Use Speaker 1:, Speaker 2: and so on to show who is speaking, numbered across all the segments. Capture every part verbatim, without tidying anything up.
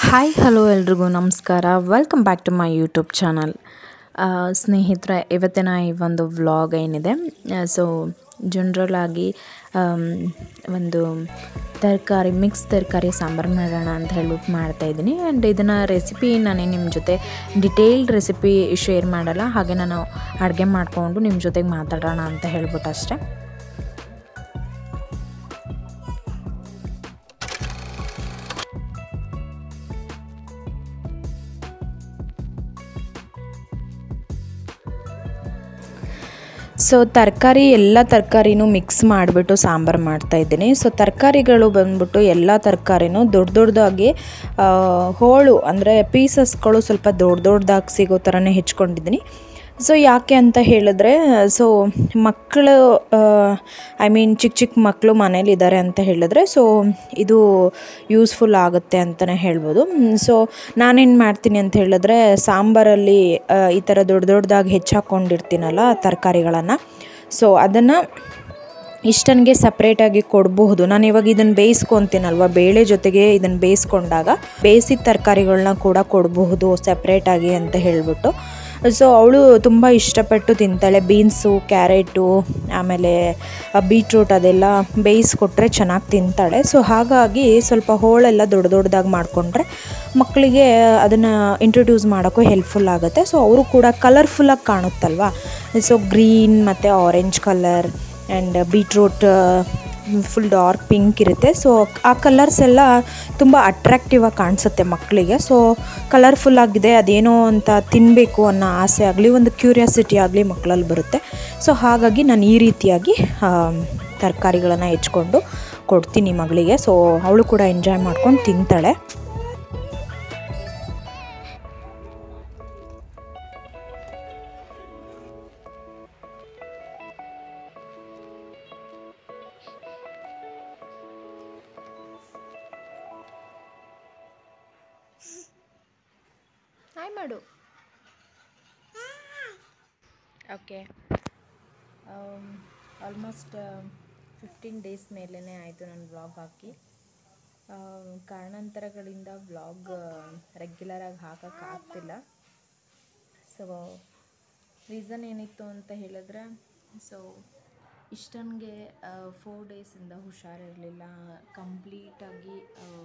Speaker 1: Hi hello ಎಲ್ರಿಗೂ ನಮಸ್ಕಾರ. Welcome back to my YouTube channel. ಸ್ನೇಹಿತರೆ, ಇವತ್ತಿನ ಈ ಒಂದು ವ್ಲಾಗ್ ಏನಿದೆ, ಸೊ ಜನರಲ್ ಆಗಿ ಒಂದು ತರಕಾರಿ ಮಿಕ್ಸ್ ತರಕಾರಿ ಸಾಂಬಾರು ಮಾಡೋಣ ಅಂತ ಹೇಳ್ಬಿಟ್ಟು ಮಾಡ್ತಾಯಿದ್ದೀನಿ. ಆ್ಯಂಡ್ ಇದನ್ನು ರೆಸಿಪಿ ನಾನು ನಿಮ್ಮ ಜೊತೆ ಡಿಟೇಲ್ಡ್ ರೆಸಿಪಿ ಶೇರ್ ಮಾಡಲ್ಲ, ಹಾಗೆ ನಾನು ಅಡುಗೆ ಮಾಡಿಕೊಂಡು ನಿಮ್ಮ ಜೊತೆಗೆ ಮಾತಾಡೋಣ ಅಂತ ಹೇಳ್ಬಿಟ್ಟು ಅಷ್ಟೇ. ಸೊ ತರಕಾರಿ ಎಲ್ಲ ತರಕಾರಿನೂ ಮಿಕ್ಸ್ ಮಾಡಿಬಿಟ್ಟು ಸಾಂಬಾರು ಮಾಡ್ತಾಯಿದ್ದೀನಿ. ಸೊ ತರಕಾರಿಗಳು ಬಂದ್ಬಿಟ್ಟು ಎಲ್ಲ ತರಕಾರಿನೂ ದೊಡ್ಡ ದೊಡ್ಡದಾಗಿ ಹೋಳು ಅಂದರೆ ಪೀಸಸ್ಗಳು ಸ್ವಲ್ಪ ದೊಡ್ಡ ದೊಡ್ಡದಾಗಿ ಸಿಗೋ ಥರನೇ ಹೆಚ್ಕೊಂಡಿದ್ದೀನಿ. ಸೊ ಯಾಕೆ ಅಂತ ಹೇಳಿದ್ರೆ, ಸೊ ಮಕ್ಕಳು ಐ ಮೀನ್ ಚಿಕ್ಕ ಚಿಕ್ಕ ಮಕ್ಕಳು ಮನೇಲಿದ್ದಾರೆ ಅಂತ ಹೇಳಿದ್ರೆ, ಸೊ ಇದು ಯೂಸ್ಫುಲ್ ಆಗುತ್ತೆ ಅಂತಲೇ ಹೇಳ್ಬೋದು. ಸೊ ನಾನೇನು ಮಾಡ್ತೀನಿ ಅಂತ ಹೇಳಿದ್ರೆ, ಸಾಂಬಾರಲ್ಲಿ ಈ ಥರ ದೊಡ್ಡ ದೊಡ್ಡದಾಗಿ ಹೆಚ್ಚಾಕೊಂಡಿರ್ತೀನಲ್ಲ ತರಕಾರಿಗಳನ್ನು, ಸೊ ಅದನ್ನು ಇಷ್ಟನಿಗೆ ಸಪ್ರೇಟಾಗಿ ಕೊಡಬಹುದು. ನಾನು ಇವಾಗ ಇದನ್ನು ಬೇಯಿಸ್ಕೊತೀನಲ್ವ, ಬೇಳೆ ಜೊತೆಗೆ ಇದನ್ನು ಬೇಯಿಸ್ಕೊಂಡಾಗ ಬೇಯಿಸಿದ ತರಕಾರಿಗಳನ್ನ ಕೂಡ ಕೊಡಬಹುದು ಸಪ್ರೇಟಾಗಿ ಅಂತ ಹೇಳಿಬಿಟ್ಟು. ಸೊ ಅವಳು ತುಂಬ ಇಷ್ಟಪಟ್ಟು ತಿಂತಾಳೆ. ಬೀನ್ಸು, ಕ್ಯಾರೆಟು, ಆಮೇಲೆ ಬೀಟ್ರೂಟ್ ಅದೆಲ್ಲ ಬೇಯಿಸ್ಕೊಟ್ರೆ ಚೆನ್ನಾಗಿ ತಿಂತಾಳೆ. ಸೊ ಹಾಗಾಗಿ ಸ್ವಲ್ಪ ಹೋಳೆಲ್ಲ ದೊಡ್ಡ ದೊಡ್ಡದಾಗಿ ಮಾಡಿಕೊಂಡ್ರೆ ಮಕ್ಕಳಿಗೆ ಅದನ್ನು ಇಂಟ್ರೊಡ್ಯೂಸ್ ಮಾಡೋಕ್ಕೂ ಹೆಲ್ಪ್ಫುಲ್ ಆಗುತ್ತೆ. ಸೊ ಅವರು ಕೂಡ ಕಲರ್ಫುಲ್ಲಾಗಿ ಕಾಣುತ್ತಲ್ವ. ಸೊ ಗ್ರೀನ್ ಮತ್ತು orange colour and beetroot full dark pink ಇರುತ್ತೆ. ಸೊ ಆ ಕಲರ್ಸ್ ಎಲ್ಲ ತುಂಬ ಅಟ್ರಾಕ್ಟಿವ್ ಆಗಿ ಕಾಣಿಸುತ್ತೆ ಮಕ್ಕಳಿಗೆ. ಸೊ ಕಲರ್ಫುಲ್ ಆಗಿದೆ, ಅದೇನೋ ಅಂತ ತಿನ್ನಬೇಕು ಅನ್ನೋ ಆಸೆ ಆಗಲಿ, ಒಂದು ಕ್ಯೂರಿಯಾಸಿಟಿ ಆಗಲಿ ಮಕ್ಕಳಲ್ಲಿ ಬರುತ್ತೆ. ಸೊ ಹಾಗಾಗಿ ನಾನು ಈ ರೀತಿಯಾಗಿ ತರಕಾರಿಗಳನ್ನು ಹೆಚ್ಕೊಂಡು ಕೊಡ್ತೀನಿ ಮಗಳಿಗೆ. ಸೊ ಅವಳು ಕೂಡ ಎಂಜಾಯ್ ಮಾಡ್ಕೊಂಡು ತಿಂತಾಳೆ. ಹಾಯ್ ಮಾಡು. ಓಕೆ, ಆಲ್ಮೋಸ್ಟ್ ಫಿಫ್ಟೀನ್ ಡೇಸ್ ಮೇಲೇ ಆಯಿತು ನಾನು ವ್ಲಾಗ್ ಹಾಕಿ. ಕಾರಣಾಂತರಗಳಿಂದ ವ್ಲಾಗ್ ರೆಗ್ಯುಲರಾಗಿ ಹಾಕೋಕ್ಕಾಗ್ತಿಲ್ಲ. ಸೊ ರೀಸನ್ ಏನಿತ್ತು ಅಂತ ಹೇಳಿದ್ರೆ, ಸೊ ಇಷ್ಟನಿಗೆ ಫೋರ್ ಡೇಸಿಂದ ಹುಷಾರಿರಲಿಲ್ಲ. ಕಂಪ್ಲೀಟಾಗಿ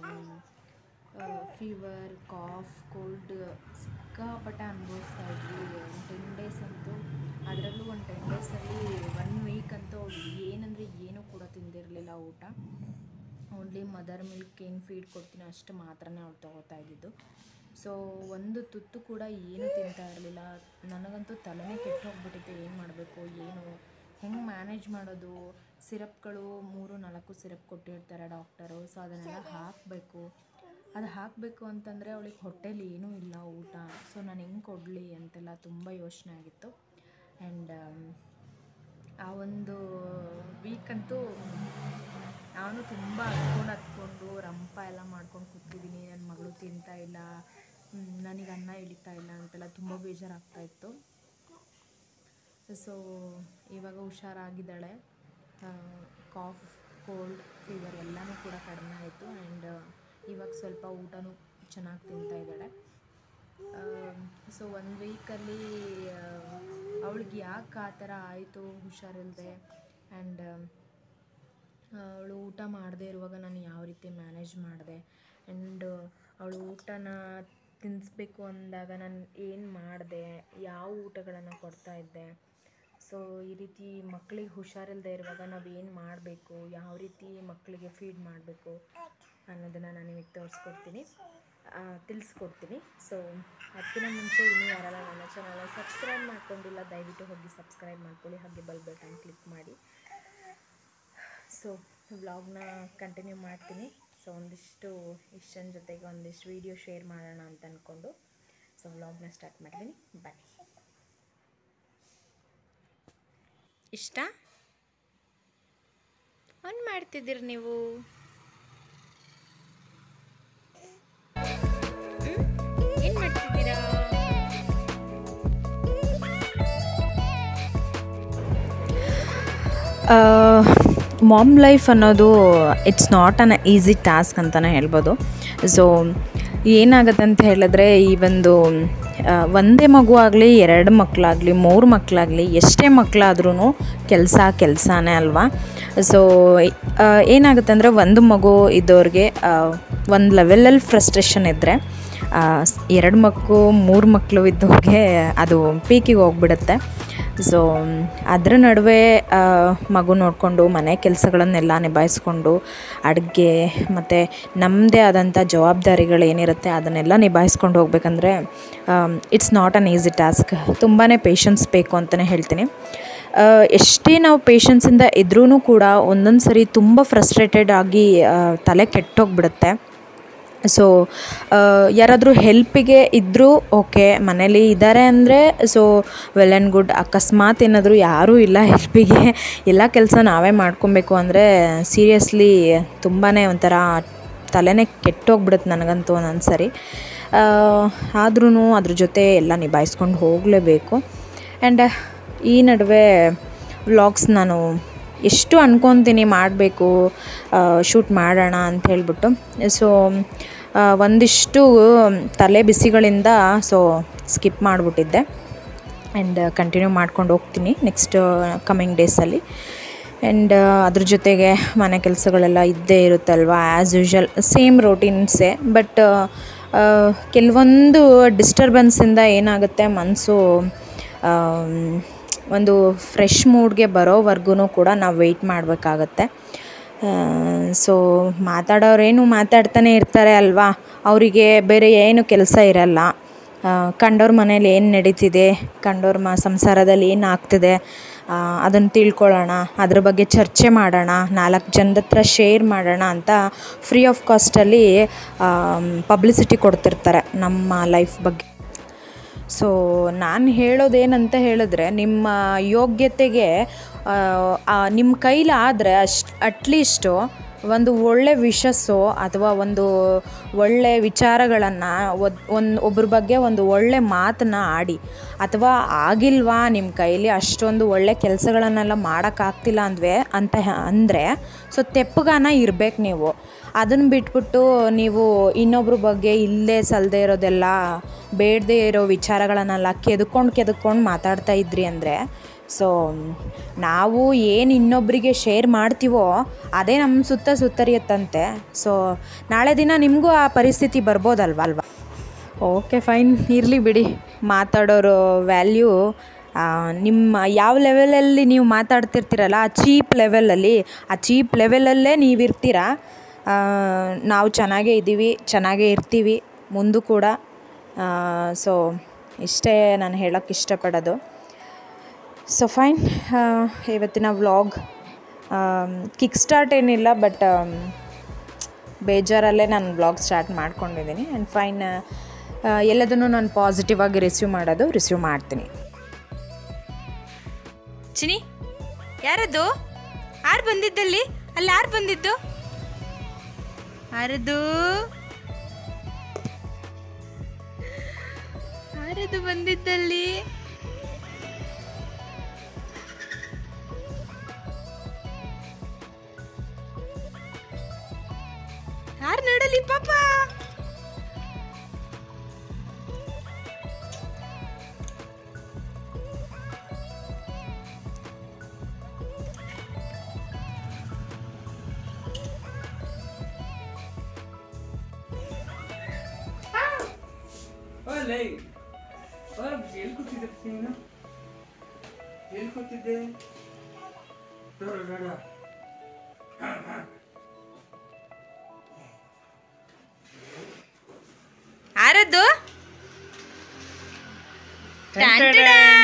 Speaker 1: ಫೀವರ್, ಕಾಫ್, ಕೋಲ್ಡ್ ಸಿಕ್ಕಾಪಟ್ಟೆ ಅನುಭವಿಸ್ತಾ ಇದ್ವಿ. ಟೆನ್ ಡೇಸ್ ಅಂತೂ, ಅದರಲ್ಲೂ ಒಂದು ಟೆನ್ ಡೇಸಲ್ಲಿ ಒನ್ ವೀಕ್ ಅಂತೂ ಏನಂದರೆ ಏನೂ ಕೂಡ ತಿಂದಿರಲಿಲ್ಲ ಊಟ. ಓನ್ಲಿ ಮದರ್ ಮಿಲ್ಕ್ ಏನು ಫೀಡ್ ಕೊಡ್ತೀನಿ ಅಷ್ಟು ಮಾತ್ರನೇ ಅವ್ಳು ತೊಗೋತಾ ಇದ್ದಿದ್ದು. ಸೊ ಒಂದು ತುತ್ತು ಕೂಡ ಏನೂ ತಿಂತಾ ಇರಲಿಲ್ಲ. ನನಗಂತೂ ತಲೆನೇ ಕೆಟ್ಟು ಹೋಗ್ಬಿಟ್ಟಿತ್ತು, ಏನು ಮಾಡಬೇಕು, ಏನು ಹೆಂಗೆ ಮ್ಯಾನೇಜ್ ಮಾಡೋದು. ಸಿರಪ್ಗಳು ಮೂರು ನಾಲ್ಕು ಸಿರಪ್ ಕೊಟ್ಟಿರ್ತಾರೆ ಡಾಕ್ಟರು. ಸೊ ಅದನ್ನೆಲ್ಲ ಹಾಕಬೇಕು. ಅದು ಹಾಕಬೇಕು ಅಂತಂದರೆ ಅವಳಿಗೆ ಹೊಟ್ಟೆಲಿ ಏನೂ ಇಲ್ಲ ಊಟ. ಸೊ ನಾನು ಹೆಂಗೆ ಕೊಡಲಿ ಅಂತೆಲ್ಲ ತುಂಬ ಯೋಚನೆ ಆಗಿತ್ತು. ಆ್ಯಂಡ್ ಆ ಒಂದು ವೀಕಂತೂ ನಾನು ತುಂಬ ಹತ್ಕೊಂಡು ಹತ್ಕೊಂಡು ರಂಪ ಎಲ್ಲ ಮಾಡ್ಕೊಂಡು ಕೂತಿದ್ದೀನಿ. ನನ್ನ ಮಗಳು ತಿಂತಾ ಇಲ್ಲ, ನನಗೆ ಅನ್ನ ಇಳಿತಾ ಇಲ್ಲ ಅಂತೆಲ್ಲ ತುಂಬ ಬೇಜಾರಾಗ್ತಾಯಿತ್ತು. ಸೊ ಇವಾಗ ಹುಷಾರಾಗಿದ್ದಾಳೆ. ಕಾಫ್, ಕೋಲ್ಡ್, ಫೀವರ್ ಎಲ್ಲನೂ ಕೂಡ ಕಡಿಮೆ ಆಯಿತು. ಆ್ಯಂಡ್ ಇವಾಗ ಸ್ವಲ್ಪ ಊಟನೂ ಚೆನ್ನಾಗಿ ತಿಂತಾ ಇದ್ದಾಳೆ. ಸೊ ಒನ್ ವೀಕಲ್ಲಿ ಅವಳಿಗೆ ಯಾಕೆ ಆ ಥರ ಆಯಿತು ಹುಷಾರಿಲ್ಲದೆ, ಆ್ಯಂಡ್ ಅವಳು ಊಟ ಮಾಡದೇ ಇರುವಾಗ ನಾನು ಯಾವ ರೀತಿ ಮ್ಯಾನೇಜ್ ಮಾಡಿದೆ, ಆ್ಯಂಡ್ ಅವಳು ಊಟನ ತಿನ್ನಿಸ್ಬೇಕು ಅಂದಾಗ ನಾನು ಏನು ಮಾಡಿದೆ, ಯಾವ ಊಟಗಳನ್ನು ಕೊಡ್ತಾಯಿದ್ದೆ. ಸೊ ಈ ರೀತಿ ಮಕ್ಕಳಿಗೆ ಹುಷಾರಿಲ್ಲದೆ ಇರುವಾಗ ನಾವು ಏನು ಮಾಡಬೇಕು, ಯಾವ ರೀತಿ ಮಕ್ಕಳಿಗೆ ಫೀಡ್ ಮಾಡಬೇಕು ಅನ್ನೋದನ್ನು ನಾನು ನಿಮಗೆ ತೋರಿಸ್ಕೊಡ್ತೀನಿ, ತಿಳಿಸ್ಕೊಡ್ತೀನಿ. ಸೊ ಅದಕ್ಕಿಂತ ಮುಂಚೆ ಇನ್ನೂ ಯಾರೆಲ್ಲ ನನ್ನ ಚಾನಲ್ನ ಸಬ್ಸ್ಕ್ರೈಬ್ ಮಾಡ್ಕೊಂಡಿಲ್ಲ, ದಯವಿಟ್ಟು ಹೋಗಿ ಸಬ್ಸ್ಕ್ರೈಬ್ ಮಾಡ್ಕೊಳ್ಳಿ, ಹಾಗೆ ಬೆಲ್ ಬಟನ್ ಕ್ಲಿಕ್ ಮಾಡಿ. ಸೊ ವ್ಲಾಗ್ನ ಕಂಟಿನ್ಯೂ ಮಾಡ್ತೀನಿ. ಸೊ ಒಂದಿಷ್ಟು ಇಷ್ಟನ ಜೊತೆಗೆ ಒಂದಿಷ್ಟು ವೀಡಿಯೋ ಶೇರ್ ಮಾಡೋಣ ಅಂತ ಅಂದ್ಕೊಂಡು ಸೊ ವ್ಲಾಗ್ನ ಸ್ಟಾರ್ಟ್ ಮಾಡ್ತೀನಿ. ಬಾಯ್. ಇಷ್ಟ ಏನು ಮಾಡ್ತಿದ್ದೀರಿ ನೀವು? ಏನು ಮಾಡ್ತಿದ್ದೀರಾ?
Speaker 2: ಮಾಮ್ ಲೈಫ್ ಅನ್ನೋದು it's not an easy task ಅಂತಲೇ ಹೇಳ್ಬೋದು. ಸೊ
Speaker 1: ಏನಾಗುತ್ತೆ ಅಂತ ಹೇಳಿದ್ರೆ ಈ ಒಂದು ಒಂದೇ ಮಗು ಆಗಲಿ ಎರಡು ಮಕ್ಕಳಾಗಲಿ ಮೂರು ಮಕ್ಕಳಾಗಲಿ ಎಷ್ಟೇ ಮಕ್ಕಳಾದ್ರೂ ಕೆಲಸ ಕೆಲಸನೇ ಅಲ್ವಾ. ಸೊ ಏನಾಗುತ್ತೆ ಅಂದರೆ ಒಂದು ಮಗು ಇದ್ದವ್ರಿಗೆ ಒಂದು ಲೆವೆಲಲ್ಲಿ ಫ್ರಸ್ಟ್ರೇಷನ್ ಇದ್ದರೆ ಎರಡು ಮಕ್ಕಳು ಮೂರು ಮಕ್ಕಳು ಇದ್ದವ್ರಿಗೆ ಅದು ಪೀಕಿಗೆ ಹೋಗ್ಬಿಡುತ್ತೆ. ಸೊ ಅದರ ನಡುವೆ ಮಗು ನೋಡಿಕೊಂಡು ಮನೆ ಕೆಲಸಗಳನ್ನೆಲ್ಲ ನಿಭಾಯಿಸ್ಕೊಂಡು ಅಡುಗೆ ಮತ್ತು ನಮ್ಮದೇ ಆದಂಥ ಜವಾಬ್ದಾರಿಗಳೇನಿರುತ್ತೆ ಅದನ್ನೆಲ್ಲ ನಿಭಾಯಿಸ್ಕೊಂಡು ಹೋಗ್ಬೇಕಂದ್ರೆ it's not an easy task. ತುಂಬಾ ಪೇಷನ್ಸ್ ಬೇಕು ಅಂತಲೇ ಹೇಳ್ತೀನಿ. ಎಷ್ಟೇ ನಾವು ಪೇಷನ್ಸಿಂದ ಇದ್ರೂ ಕೂಡ ಒಂದೊಂದು ಸರಿ ತುಂಬ ಫ್ರಸ್ಟ್ರೇಟೆಡ್ ಆಗಿ ತಲೆ ಕೆಟ್ಟೋಗ್ಬಿಡುತ್ತೆ. ಸೊ ಯಾರಾದರೂ ಹೆಲ್ಪಿಗೆ ಇದ್ದರೂ ಓಕೆ, ಮನೇಲಿ ಇದ್ದಾರೆ ಅಂದರೆ ಸೊ ವೆಲ್ ಆ್ಯಂಡ್ ಗುಡ್. ಅಕಸ್ಮಾತ್ ಏನಾದರೂ ಯಾರೂ ಇಲ್ಲ ಹೆಲ್ಪಿಗೆ, ಎಲ್ಲ ಕೆಲಸ ನಾವೇ ಮಾಡ್ಕೊಬೇಕು ಅಂದರೆ ಸೀರಿಯಸ್ಲಿ ತುಂಬಾ ಒಂಥರ ತಲೆನೇ ಕೆಟ್ಟೋಗ್ಬಿಡುತ್ತೆ ನನಗಂತೂ ಒಂದೊಂದು ಸರಿ. ಆದ್ರೂ ಅದ್ರ ಜೊತೆ ಎಲ್ಲ ನಿಭಾಯಿಸ್ಕೊಂಡು ಹೋಗಲೇಬೇಕು. ಆ್ಯಂಡ್ ಈ ನಡುವೆ ವ್ಲಾಗ್ಸ್ ನಾನು ಎಷ್ಟು ಅನ್ಕೊತೀನಿ ಮಾಡಬೇಕು, ಶೂಟ್ ಮಾಡೋಣ ಅಂತ ಹೇಳ್ಬಿಟ್ಟು. ಸೊ ಒಂದಿಷ್ಟು ತಲೆ ಬಿಸಿಗಳಿಂದ ಸೊ ಸ್ಕಿಪ್ ಮಾಡಿಬಿಟ್ಟಿದ್ದೆ. ಆ್ಯಂಡ್ ಕಂಟಿನ್ಯೂ ಮಾಡ್ಕೊಂಡು ಹೋಗ್ತೀನಿ ನೆಕ್ಸ್ಟ್ ಕಮಿಂಗ್ ಡೇಸಲ್ಲಿ. ಆ್ಯಂಡ್ ಅದ್ರ ಜೊತೆಗೆ ಮನೆ ಕೆಲಸಗಳೆಲ್ಲ ಇದ್ದೇ ಇರುತ್ತಲ್ವ, ಆ್ಯಸ್ ಯೂಶ್ವಲ್ ಸೇಮ್ ರೋಟೀನ್ಸೇ. ಬಟ್ ಕೆಲವೊಂದು ಡಿಸ್ಟರ್ಬೆನ್ಸಿಂದ ಏನಾಗುತ್ತೆ, ಮನಸ್ಸು ಒಂದು ಫ್ರೆಶ್ ಮೂಡ್ಗೆ ಬರೋವರೆಗೂ ಕೂಡ ನಾವು ವೆಯ್ಟ್ ಮಾಡಬೇಕಾಗತ್ತೆ. ಸೊ ಮಾತಾಡೋರೇನು ಮಾತಾಡ್ತಾನೆ ಇರ್ತಾರೆ ಅಲ್ವಾ, ಅವರಿಗೆ ಬೇರೆ ಏನು ಕೆಲಸ ಇರಲ್ಲ. ಕಂಡವ್ರ ಮನೇಲಿ ಏನು ನಡೀತಿದೆ, ಕಂಡವ್ರ ಮ ಸಂಸಾರದಲ್ಲಿ ಏನು ಆಗ್ತಿದೆ ಅದನ್ನು ತಿಳ್ಕೊಳ್ಳೋಣ, ಅದ್ರ ಬಗ್ಗೆ ಚರ್ಚೆ ಮಾಡೋಣ, ನಾಲ್ಕು ಜನದ ಹತ್ರ ಶೇರ್ ಮಾಡೋಣ ಅಂತ ಫ್ರೀ ಆಫ್ ಕಾಸ್ಟಲ್ಲಿ ಪಬ್ಲಿಸಿಟಿ ಕೊಡ್ತಿರ್ತಾರೆ ನಮ್ಮ ಲೈಫ್ ಬಗ್ಗೆ. ಸೊ ನಾನು ಹೇಳೋದೇನಂತ ಹೇಳಿದ್ರೆ, ನಿಮ್ಮ ಯೋಗ್ಯತೆಗೆ ನಿಮ್ಮ ಕೈಲಾದರೆ ಅಷ್ಟು ಅಟ್ಲೀಸ್ಟು ಒಂದು ಒಳ್ಳೆ ವಿಷಸ್ಸು ಅಥವಾ ಒಂದು ಒಳ್ಳೆ ವಿಚಾರಗಳನ್ನು ಒದ್ ಒಂದು ಒಬ್ಬರ ಬಗ್ಗೆ ಒಂದು ಒಳ್ಳೆ ಮಾತನ್ನು ಆಡಿ, ಅಥವಾ ಆಗಿಲ್ವಾ ನಿಮ್ಮ ಕೈಲಿ ಅಷ್ಟೊಂದು ಒಳ್ಳೆ ಕೆಲಸಗಳನ್ನೆಲ್ಲ ಮಾಡೋಕ್ಕಾಗ್ತಿಲ್ಲ ಅಂದ್ವೆ ಅಂತ ಅಂದರೆ ಸೊ ತೆಪ್ಪಗಾನ ಇರಬೇಕು ನೀವು. ಅದನ್ನು ಬಿಟ್ಬಿಟ್ಟು ನೀವು ಇನ್ನೊಬ್ರ ಬಗ್ಗೆ ಇಲ್ಲೇ ಸಲ್ಲದೆ ಇರೋದೆಲ್ಲ ಬೇಡದೇ ಇರೋ ವಿಚಾರಗಳನ್ನೆಲ್ಲ ಕೆದ್ಕೊಂಡು ಕೆದ್ಕೊಂಡು ಮಾತಾಡ್ತಾ ಇದ್ರಿ ಅಂದರೆ ಸೊ ನಾವು ಏನು ಇನ್ನೊಬ್ಬರಿಗೆ ಶೇರ್ ಮಾಡ್ತೀವೋ ಅದೇ ನಮ್ಮ ಸುತ್ತ ಸುತ್ತರಿಯುತ್ತಂತೆ. ಸೊ ನಾಳೆ ದಿನ ನಿಮಗೂ ಆ ಪರಿಸ್ಥಿತಿ ಬರ್ಬೋದಲ್ವ ಅಲ್ವಾ. ಓಕೆ ಫೈನ್, ಇರಲಿ ಬಿಡಿ. ಮಾತಾಡೋರು ವ್ಯಾಲ್ಯೂ ನಿಮ್ಮ ಯಾವ ಲೆವೆಲಲ್ಲಿ ನೀವು ಮಾತಾಡ್ತಿರ್ತೀರಲ್ಲ ಆ ಚೀಪ್ ಲೆವೆಲಲ್ಲಿ ಆ ಚೀಪ್ ಲೆವೆಲಲ್ಲೇ ನೀವಿರ್ತೀರ. ನಾವು ಚೆನ್ನಾಗೇ ಇದ್ದೀವಿ, ಚೆನ್ನಾಗೇ ಇರ್ತೀವಿ ಮುಂದೂ ಕೂಡ. ಸೊ ಇಷ್ಟೇ ನಾನು ಹೇಳೋಕ್ಕೆ ಇಷ್ಟಪಡೋದು. ಸೊ ಫೈನ್, ಇವತ್ತಿನ ವ್ಲಾಗ್ ಕಿಕ್ ಸ್ಟಾರ್ಟ್ ಏನಿಲ್ಲ, ಬಟ್ ಬೇಜಾರಲ್ಲೇ ನಾನು ವ್ಲಾಗ್ ಸ್ಟಾರ್ಟ್ ಮಾಡ್ಕೊಂಡಿದ್ದೀನಿ. ಆ್ಯಂಡ್ ಫೈನ್, ಎಲ್ಲದನ್ನು ನಾನು ಪಾಸಿಟಿವ್ ಆಗಿ ರಿಸೀವ್ ಮಾಡೋದು ರಿಸೀವ್ ಮಾಡ್ತೀನಿ. ಚಿನಿ, ಯಾರದು? ಯಾರು ಬಂದಿದ್ದಲ್ಲಿ? ಅಲ್ಲಿ ಯಾರು ಬಂದಿದ್ದು? ಯಾರದು ಯಾರದು ಬಂದಿದ್ದಲ್ಲಿ? ಯಾರು ನೋಡಲಿ ಪಾಪ?
Speaker 2: ಎಲ್ಲಿ ಕೂತಿದ್ದೆ ನೀನು? ಎಲ್ಲಿ ಕೂತಿದ್ದೆ?
Speaker 1: ಯಾರದ್ದು?